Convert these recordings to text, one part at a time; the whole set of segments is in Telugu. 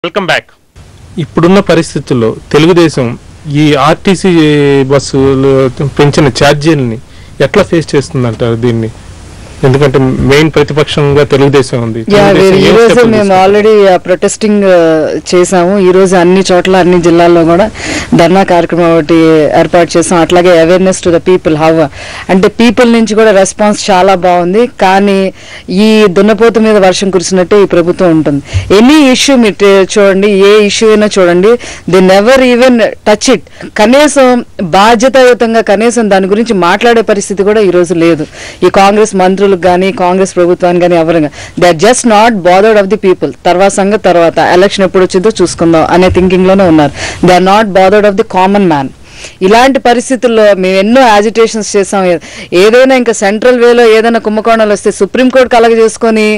Welcome back. ఇప్పుడున్న పరిస్థితుల్లో తెలుగుదేశం ఈ ఆర్టీసీ బస్సులు పెంచిన ఛార్జీలని ఎట్లా ఫేస్ చేస్తుందంటారు దీన్ని? ఎందుకంటే మెయిన్ ప్రతిపక్షంగా తెలుగుదేశం ఉంది. ఈ రోజు మేము ఆల్రెడీ ప్రొటెస్టింగ్ చేసాము. ఈ రోజు అన్ని చోట్ల అన్ని జిల్లాల్లో కూడా ధర్నా కార్యక్రమం ఒకటి ఏర్పాటు చేసాం. అట్లాగే అవేర్నెస్ టు ద పీపుల్. అంటే పీపుల్ నుంచి కూడా రెస్పాన్స్ చాలా బాగుంది. కానీ ఈ దున్నపోతు మీద వర్షం కురిసినట్టే ఈ ప్రభుత్వం ఉంటుంది. ఎనీ ఇష్యూ మీరు చూడండి, ఏ ఇష్యూ అయినా చూడండి, they never even touch it. కనీసం బాధ్యతాయుతంగా కనీసం దాని గురించి మాట్లాడే పరిస్థితి కూడా ఈ రోజు లేదు. ఈ కాంగ్రెస్ మంత్రులు కానీ కాంగ్రెస్ ప్రభుత్వానికి కానీ ఎవరు they are just not bothered of the people. తర్వాత సంగతి తర్వాత, ఎలక్షన్ ఎప్పుడు వచ్చిందో చూసుకుందాం అనే థింకింగ్ లోనే ఉన్నారు. They are not bothered of the common man. ఇలాంటి పరిస్థితుల్లో మేము ఎన్నో యాజిటేషన్స్ చేసాం. ఏదైనా ఇంకా సెంట్రల్ వేలో ఏదైనా కుంభకోణాలు వస్తే సుప్రీంకోర్టు కలగ చేసుకొని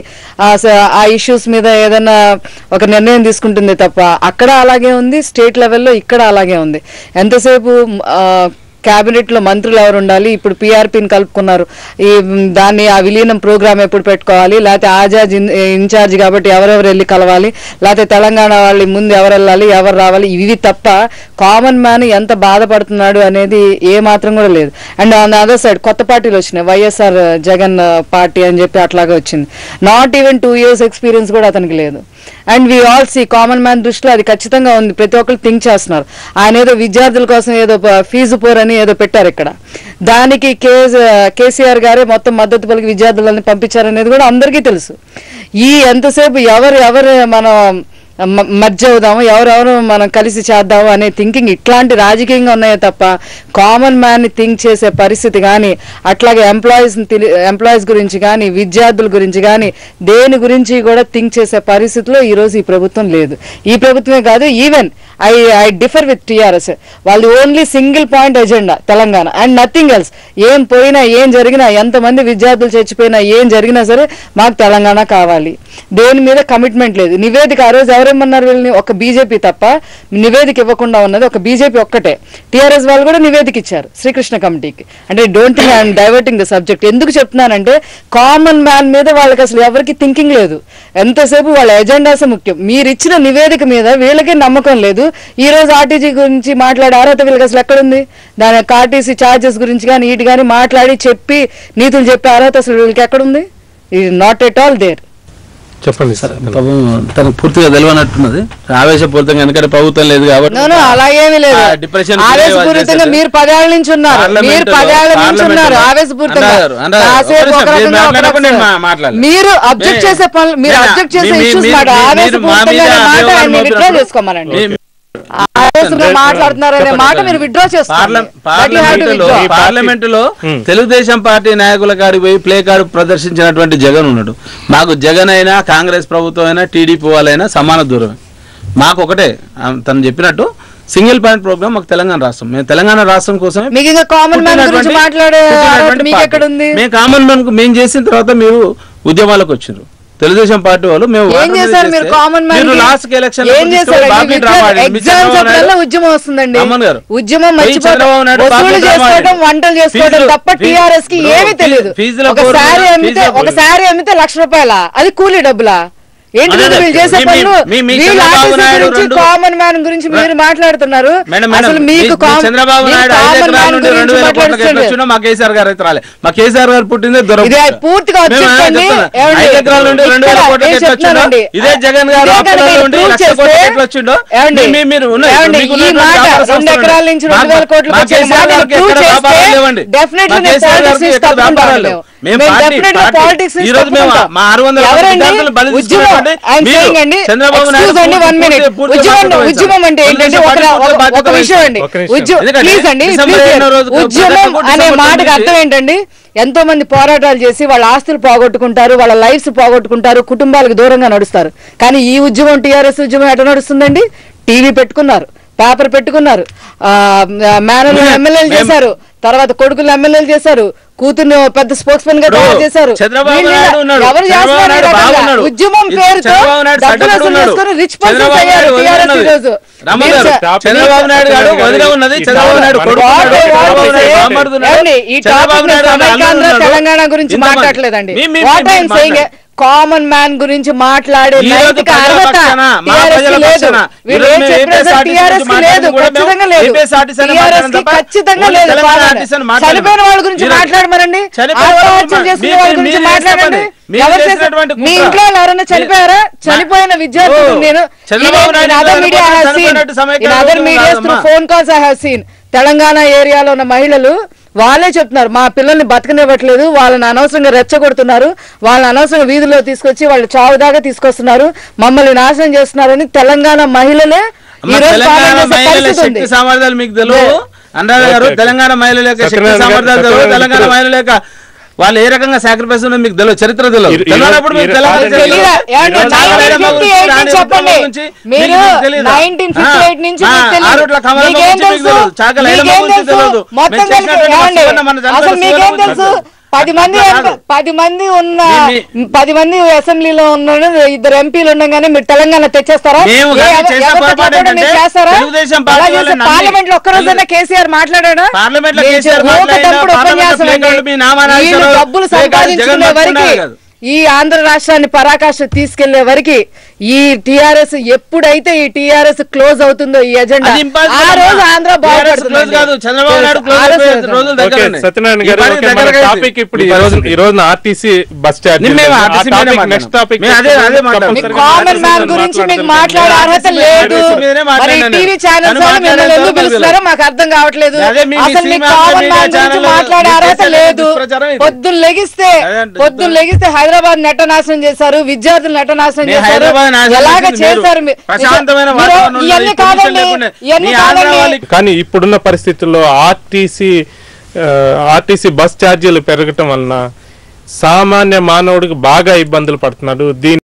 ఆ ఇష్యూస్ మీద ఏదైనా ఒక నిర్ణయం తీసుకుంటుంది తప్ప అక్కడ అలాగే ఉంది, స్టేట్ లెవెల్లో ఇక్కడ అలాగే ఉంది. ఎంతసేపు క్యాబినెట్ లో మంత్రులు ఎవరు ఉండాలి, ఇప్పుడు పీఆర్పీని కలుపుకున్నారు, ఈ దాన్ని ఆ విలీనం ప్రోగ్రామ్ ఎప్పుడు పెట్టుకోవాలి, లేకపోతే ఆజాద్ ఇన్ఛార్జ్ కాబట్టి ఎవరెవరు వెళ్ళి కలవాలి, లేకపోతే తెలంగాణ వాళ్ళు ముందు ఎవరు వెళ్ళాలి ఎవరు రావాలి, ఇవి తప్ప కామన్ మ్యాన్ ఎంత బాధపడుతున్నాడు అనేది ఏ మాత్రం కూడా లేదు. And on the other side కొత్త పార్టీలు వచ్చినాయి, వైఎస్ఆర్ జగన్ పార్టీ అని చెప్పి అట్లాగే వచ్చింది. నాట్ ఈవెన్ 2 years ఎక్స్పీరియన్స్ కూడా అతనికి లేదు. And we all see common man దృష్టిలో అది ఖచ్చితంగా ఉంది. ప్రతి ఒక్కరు థింక్ చేస్తున్నారు. ఆయన ఏదో విద్యార్థుల కోసం ఏదో ఫీజు పోర్ అని ఏదో పెట్టారు ఇక్కడ, దానికి కేసీఆర్ గారే మొత్తం మద్దతు పలికి విద్యార్థులని పంపించారనేది కూడా అందరికీ తెలుసు. ఈ ఎంతసేపు ఎవరు మనం మధ్య అవుదాము, ఎవరెవరు మనం కలిసి చేద్దాము అనే థింకింగ్ ఇట్లాంటి రాజకీయంగా ఉన్నాయే తప్ప కామన్ మ్యాన్ ని థింక్ చేసే పరిస్థితి కానీ, అట్లాగే ఎంప్లాయీస్ గురించి కానీ విద్యార్థుల గురించి కానీ దేని గురించి కూడా థింక్ చేసే పరిస్థితిలో ఈరోజు ఈ ప్రభుత్వం లేదు. ఈ ప్రభుత్వమే కాదు, even I differ with TRS. వాళ్ళు only single point agenda Telangana and nothing else. ఏం పోయినా ఏం జరిగినా, ఎంతమంది విద్యార్థులు చచ్చిపోయినా ఏం జరిగినా సరే మాకు తెలంగాణ కావాలి. దేని మీద కమిట్మెంట్ లేదు. నివేదిక ఆ రోజు ఎవరేమన్నారు వీళ్ళని, ఒక బీజేపీ తప్ప నివేదిక ఇవ్వకుండా ఉన్నది ఒక బీజేపీ ఒక్కటే. టీఆర్ఎస్ వాళ్ళు కూడా నివేదిక ఇచ్చారు శ్రీకృష్ణ కమిటీకి. అంటే don't think I'm diverting the subject. ఎందుకు చెప్తున్నానంటే కామన్ మ్యాన్ మీద వాళ్ళకి అసలు ఎవరికి థింకింగ్ లేదు. ఎంతసేపు వాళ్ళ ఎజెండాసే ముఖ్యం. మీరు ఇచ్చిన నివేదిక మీద వీళ్ళకే నమ్మకం లేదు. ఈ రోజు ఆర్టీసీ గురించి మాట్లాడే అర్హత వీళ్ళకి అసలు ఎక్కడుంది? దాని ఆర్టీసీ ఛార్జెస్ గురించి కానీ వీటి కానీ మాట్లాడి చెప్పి నీతులు చెప్పే అర్హత అసలు వీళ్ళకి ఎక్కడుంది? ఇది నాట్ ఎట్ ఆల్ దేర్. చెప్పండి సార్. తనకు పూర్తిగా తెలియనట్టున్నది, ఆవేశపూరితంగా, ఎందుకంటే ప్రభుత్వం లేదు కాబట్టి. అలాగేమీ లేదు. డిప్రెషన్ ఆవేశపూరితంగా మీరు 10 ఏళ్ల నుంచి ఉన్నారు, మీరు 10 ఏళ్ల నుంచి ఉన్నారు ఆవేశపూరితంగా. మీరు అబ్జెక్ట్ చేసే పనులు, మీరు అబ్జెక్ట్ చేసే ఇష్యూస్ మాట ఆవేశపూరితంగా మాట ఆయన విత్డ్రా చేసుకోమనండి. మాట్లాడుతున్నారనే మాట మీరు విత్డ్రా చేసుకోవాలి. పార్లమెంట్ లో తెలుగుదేశం పార్టీ నాయకుల కాడికి పోయి ప్లే కార్డు ప్రదర్శించినటువంటి జగన్ ఉన్నాడు. మాకు జగన్ అయినా కాంగ్రెస్ ప్రభుత్వం అయినా టీడీపీ వాళ్ళైనా సమాన దూరమే. మాకు ఒకటే తను చెప్పినట్టు సింగిల్ పాయింట్ ప్రోగ్రామ్ మాకు తెలంగాణ రాష్ట్రం. మేము తెలంగాణ రాష్ట్రం కోసమే మేము కామన్ మ్యాన్ మేము చేసిన తర్వాత మీరు ఉద్యమాలకు వచ్చారు తెలుగుదేశం పార్టీ వాళ్ళు. మేము ఉద్యమం వస్తుందండి, ఉద్యమం వంటలు చేసుకోవడం తప్ప టీఆర్ఎస్ కి ఏమీ తెలియదు. ఒక శారీ అమ్మితే ₹1,00,000, అది కూలీ డబ్బులా? ఏంటి వీళ్ళు చేసే పనులు? కామన్ మ్యాన్ గురించి మీరు మాట్లాడుతున్నారు. అసలు మీకు చంద్రబాబు నాయుడు మా కేసీఆర్ గారు అయితే రాలే. మా కేసీఆర్ గారు పుట్టిందే పూర్తిగా ఇదే జగన్ గారు 2 ఎకరాల నుంచి 2,000 కోట్లు ఉద్యమం అంటే ఏంటంటే ఒక విషయం అండి. ఉద్యమం అనే మాటకు అర్థం ఏంటండి? ఎంతో మంది పోరాటాలు చేసి వాళ్ళ ఆస్తులు పోగొట్టుకుంటారు, వాళ్ళ లైఫ్స్ పోగొట్టుకుంటారు, కుటుంబాలకు దూరంగా నడుస్తారు. కానీ ఈ ఉద్యమం టీఆర్ఎస్ ఉద్యమం ఎట్లా నడుస్తుందండి? టీవీ పెట్టుకున్నారు, పేపర్ పెట్టుకున్నారు, మేనలు ఎమ్మెల్యేలు చేశారు, తర్వాత కొడుకులు ఎమ్మెల్యేలు చేశారు, కూతుర్ని పెద్ద స్పోక్స్ మెన్ గా తయారు చేశారు. ఎవరు చేస్తున్నారు? ఉద్యమం పేరుతో డబ్బులు వసూలు చేసుకుని రిచ్ పర్సన్స్ అయ్యారు టీఆర్ఎస్ ఈ రోజు. చంద్రబాబు నాయుడు గారు వదిలే ఉన్నది, చంద్రబాబు నాయుడు ఈ టాపిక్ తెలంగాణ గురించి మాట్లాడలేదండి. What I'm saying, common man గురించి మాట్లాడే ఈ రోజు నైతిక ప్రజల అర్హత పక్షాన, మా TRS కి ప్రజల లేదు. పక్షాన, వీళ్ళు ఈరోజు ఏం మేము చెప్పినా సరే APSRTC TRS కి లేదు, కూడా మేము ఖచ్చితంగా లేదు. APSRTC అని TRS కి మాట్లాడడం తప్ప ఖచ్చితంగా ఓన్లీ లేదు. తెలంగాణ పాలన. ఆర్టిస్ట్ అని మాట్లాడడం. చనిపోయిన వాళ్ళ గురించి ఈరోజు మాట్లాడమనండి, చనిపోయిన వాళ్ళ ఆత్మహత్యలు చేసుకునే వాళ్ళ మీరు గురించి చేసిన మాట్లాడండి. పని. మీరు ఎవరు చేసినటువంటి చేసిన- మీ కుట్ర. ఇంట్లో ఎవరైనా చనిపోయారా? చనిపోయిన విద్యార్థులు నేను చంద్రబాబు నాయుడు అదర్ మీడియా చనిపోయినట్టు సమైక్య అదర్ మీడియాస్ త్రూ కాదమ్మా. Phone calls I have seen. Telangana ఏరియాలో ఉన్న మహిళలు వాళ్ళే చెప్తున్నారు, మా పిల్లల్ని బతకనివ్వట్లేదు, వాళ్ళని అనవసరంగా రెచ్చగొడుతున్నారు, వాళ్ళని అనవసరంగా వీధిలో తీసుకొచ్చి వాళ్ళు చావు దాకా తీసుకొస్తున్నారు, మమ్మల్ని నాశనం చేస్తున్నారని తెలంగాణ మహిళలే ఈ రోజు తెలంగాణ పాలన చేసే మహిళల పరిస్థితి ఉంది. శక్తి సామర్థ్యాలు మీకు తెలియదు అనురాధ గారు. ఓకే. తెలంగాణ మహిళల యొక్క శక్తి సత్యనారాయణ గారు, సామర్థ్యాలు తెలియదు. సత్యనారాయణ తెలంగాణ గారు. మహిళల యొక్క వాళ్ళు ఏ రకంగా సాక్రిఫైస్ ఉన్నది మీకు తెలియదు, చరిత్ర తెలియదు. ఈ- ఈ- తెలియనప్పుడు మీరు ఈ- తెలంగాణ ఈ- చరిత్ర తెలీదా? ఏమండి, ఈరోజు 1958 రాణి చెప్పండి. రుద్రమ్మ గురించి మీరు మీకు తెలీదా? 1958 నుంచి ఆ, మీకు తెలీదు. ఆరుట్ల కమలమ్మ మీకేం గురించి మీకు తెలుసు? తెలియదు. చాకల ఐలమ్మ మీకేం గురించి తెలుసు? తెలియదు. మొత్తం మేము తెలుసు. చేసినటువంటి ఏమండి? మస్తు మన జనపద అసలు మీకేం శివరామ తెలుసు? గురించి 10 మంది కాదు. 10 మంది ఉన్న మీ- 10 మంది అసెంబ్లీలో ఉన్న 2 ఎంపీలు ఉండగానే మీరు తెలంగాణ తెచ్చేస్తారా? మేము ఏ కానీ ఎవరు- చేసిన ఎవరు పొరపాటు చెప్పకుండా మీరు ఏంటంటే చేస్తారా? తెలుగుదేశం పార్టీ అలా చేస్తే వాళ్ళని నమ్మి- పార్లమెంట్ లో ఒక్కరోజైనా కేసీఆర్ మాట్లాడాడా? పార్లమెంట్ లో మీరు కేసీఆర్ ఊరికే మాట్లాడినా, తప్పుడు పార్లమెంట్ లో ఉపన్యాసం ప్లే అండి. కార్డులు మీ నామానాలు వీళ్ళు ఇచ్చారు. డబ్బులు ప్లే కార్డు జగన్ సంపాదించుకునే వరకు పట్టుకున్నారు కాదు. ఈ ఆంధ్ర రాష్ట్రాన్ని పరాకాష్ఠ తీసుకెళ్లే వరకు ఈ టిఆర్ఎస్ ఎప్పుడైతే ఈ టిఆర్ఎస్ క్లోజ్ అవుతుందో ఈ ఎజెండా అది impossible ఆ రోజు అమ్మా. ఆంధ్ర TRS close బాగుపడుతుంది. కాదు, చంద్రబాబు నాయుడు close ఆ రోజు అయిపోయే రోజులు ఓకే, దగ్గరనే. సత్యనారాయణ ఈ గారు, పని ఓకే, మన దగ్గరగా టాపిక్ అయింది. ఇప్పుడు ఈ ఈ రోజున ఆర్టీసీ బస్ ఛార్జ్ మేము RTC మీదనే నెక్స్ట్ మాట్లాడాం. టాపిక్ మేము అదే మాట్లాడాం. మీకు కామన్ మ్యాన్ గురించి మీకు మాట్లాడే అర్హత లేదు. మీదనే మరి మాట్లాడాను. టీవీ ఛానల్స్ తను వాళ్ళు మిమ్మల్ని ఎందుకు మాట్లాడే పిలుస్తున్నారో మాకు అర్థం కావట్లేదు. అదే మీ అసలు మీకు సీమ కామన్ మీడియా మ్యాన్ గురించి ఛానల్ మాట్లాడే మీరు అర్హత చేసే లేదు. దుష్ప్రచారం ఇది. పొద్దున్న లెగిస్తే హైదరాబాద్ నెట్ట నాశనం చేశారు, విద్యార్థులు నెట్ట నాశనం మీ చేశారు. హైదరాబాద్ నాశనం ఎలాగ చేసింది చేశారు మీరు. ప్రశాంతమైన వాతావరణంలో ఇవన్నీ ఈ పొల్యూషన్ కాదండి, లేకుండా ఇవన్నీ మీ ఆంధ్ర కాదండి. వాళ్ళకి కానీ ఇప్పుడున్న పరిస్థితుల్లో ఆర్టీసీ బస్ ఛార్జీలు పెరగటం వలన సామాన్య మానవుడికి బాగా ఇబ్బందులు పడుతున్నాడు. దీని